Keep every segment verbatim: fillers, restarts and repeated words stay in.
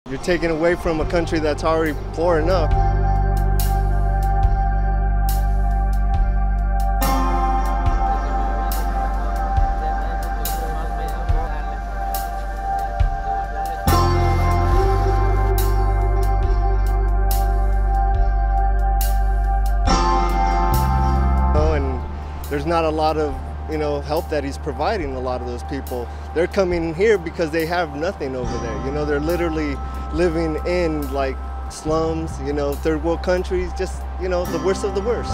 You're taking away from a country that's already poor enough. There's not a lot of, you know, help that he's providing a lot of those people. They're coming here because they have nothing over there. You know, they're literally living in like slums, you know, third world countries, just, you know, the worst of the worst.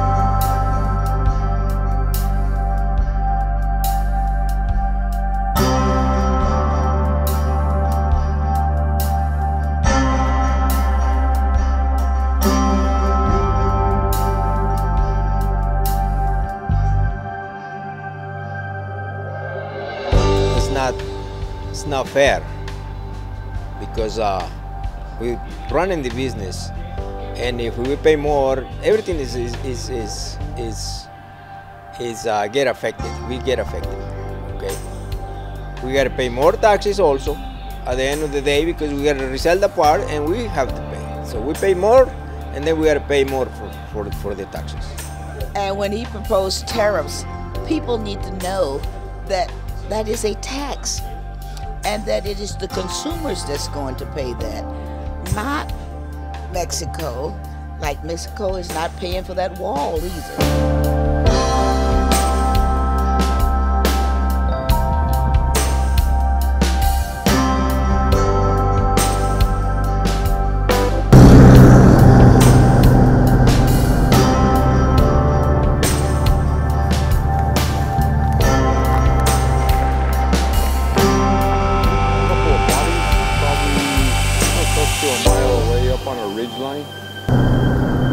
Not, it's not fair because uh, we running the business, and if we pay more, everything is is is is is, is uh, get affected. We get affected. Okay, we gotta pay more taxes also at the end of the day because we gotta resell the part and we have to pay. So we pay more, and then we gotta pay more for for for the taxes. And when he proposed tariffs, people need to know that that is a tax, and that it is the consumers that's going to pay that, not Mexico. Like Mexico is not paying for that wall either. A mile away up on a ridge line.